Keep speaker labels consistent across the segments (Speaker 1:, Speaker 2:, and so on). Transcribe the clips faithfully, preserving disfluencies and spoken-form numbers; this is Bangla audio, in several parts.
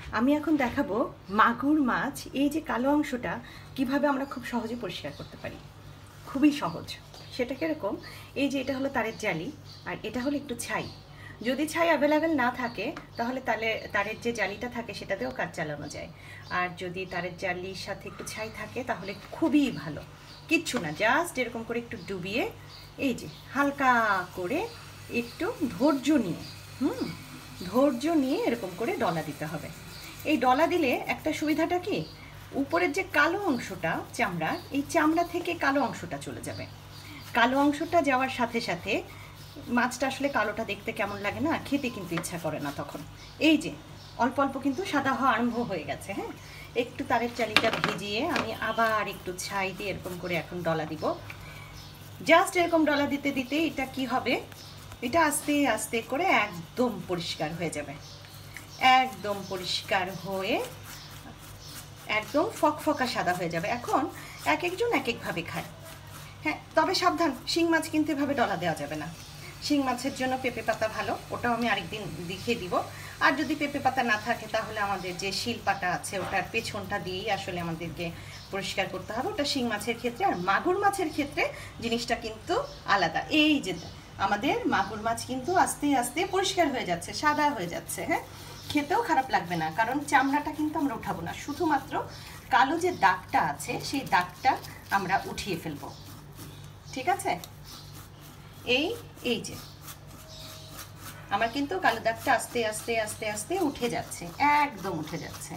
Speaker 1: আমি এখন দেখাবো মাগুর মাছ এই যে কালো অংশটা কিভাবে আমরা খুব সহজে পরিষ্কার করতে পারি। খুবই সহজ। সেটা কিরকম, এই যে এটা হলো তারের জালি আর এটা হলো একটু ছাই। যদি ছাই অ্যাভেলেবেল না থাকে তাহলে তাহলে তারের যে জালিটা থাকে সেটাতেও কাজ চালানো যায়। আর যদি তারের জালির সাথে একটু ছাই থাকে তাহলে খুবই ভালো। কিচ্ছু না, জাস্ট এরকম করে একটু ডুবিয়ে এই যে হালকা করে একটু ধৈর্য নিয়ে হুম ধৈর্য নিয়ে এরকম করে ডলা দিতে হবে। এই ডলা দিলে একটা সুবিধাটা কি, উপরের যে কালো অংশটা চামড়া, এই চামড়া থেকে কালো অংশটা চলে যাবে। কালো অংশটা যাওয়ার সাথে সাথে মাছটা আসলে কালোটা দেখতে কেমন লাগে না, খেতে কিন্তু ইচ্ছা করে না তখন। এই যে অল্প অল্প কিন্তু সাদা হওয়া আরম্ভ হয়ে গেছে। হ্যাঁ, একটু তারের চালিটা ভিজিয়ে আমি আবার একটু ছাই দিয়ে এরকম করে এখন ডলা দিব। জাস্ট এরকম ডলা দিতে দিতে এটা কি হবে, এটা আস্তে আস্তে করে একদম পরিষ্কার হয়ে যাবে। একদম পরিষ্কার হয়ে একদম ফকফকা সাদা হয়ে যাবে। এখন এক একজন এক একভাবে খায়। হ্যাঁ, তবে সাবধান, শিং মাছ কিন্তু এভাবে ডলা দেওয়া যাবে না। শিং মাছের জন্য পেঁপে পাতা ভালো, ওটাও আমি আরেকদিন দেখিয়ে দিব। আর যদি পেঁপে পাতা না থাকে তাহলে আমাদের যে শিলপাটা আছে ওটার পেছনটা দিয়েই আসলে আমাদেরকে পরিষ্কার করতে হবে। ওটা শিং মাছের ক্ষেত্রে। আর মাগুর মাছের ক্ষেত্রে জিনিসটা কিন্তু আলাদা। এই যে আমাদের মাগুর মাছ কিন্তু আস্তে আস্তে পরিষ্কার হয়ে যাচ্ছে, সাদা হয়ে যাচ্ছে। হ্যাঁ, খেতেও খারাপ লাগবে না, কারণ চামড়াটা কিন্তু আমরা উঠাবো না, শুধুমাত্র কালো যে দাগটা আছে সেই দাগটা আমরা উঠিয়ে ফেলবো। ঠিক আছে, এই এই যে আমার কিন্তু কালো দাগটা আস্তে আস্তে আস্তে আস্তে উঠে যাচ্ছে, একদম উঠে যাচ্ছে।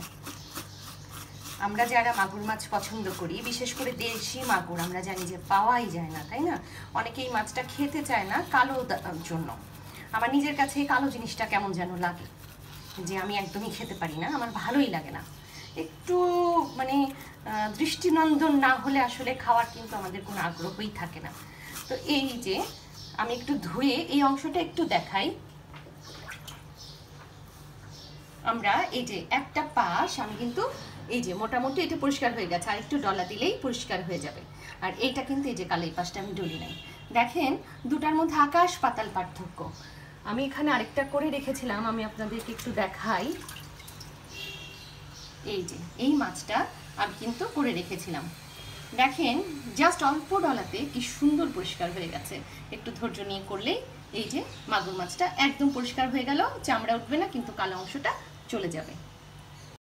Speaker 1: আমরা যারা মাগুর মাছ পছন্দ করি, বিশেষ করে দেশি মাগুর, আমরা জানি যে পাওয়াই যায় না, তাই না? অনেকেই মাছটা খেতে চায় না কালো জন্য। আমার নিজের কাছে এই কালো জিনিসটা কেমন যেন লাগে, যে আমি একদমই খেতে পারি না, আমার ভালোই লাগে না। একটু মানে দৃষ্টিনন্দন না হলে আসলে খাওয়ার কিন্তু আমাদের কোনো আগ্রহই থাকে না। তো এই যে আমি একটু ধুয়ে এই অংশটা একটু দেখাই। আমরা এই যে একটা পাশ আমি কিন্তু এই যে মোটামুটি এটা পরিষ্কার হয়ে গেছে, আর একটু ডলা দিলেই পরিষ্কার হয়ে যাবে। আর এইটা কিন্তু এই যে কালো এই পাশটা আমি ডলি নাই। দেখেন দুটার মধ্যে আকাশ পাতাল পার্থক্য। আমি এখানে আরেকটা করে রেখেছিলাম, আমি আপনাদেরকে একটু দেখাই। এই যে এই মাছটা আমি কিন্তু করে রেখেছিলাম, দেখেন জাস্ট অল্প ডলাতে কি সুন্দর পরিষ্কার হয়ে গেছে। একটু ধৈর্য নিয়ে করলেই এই যে মাগুর মাছটা একদম পরিষ্কার হয়ে গেল, চামড়া উঠবে না কিন্তু কালো অংশটা চলে যাবে।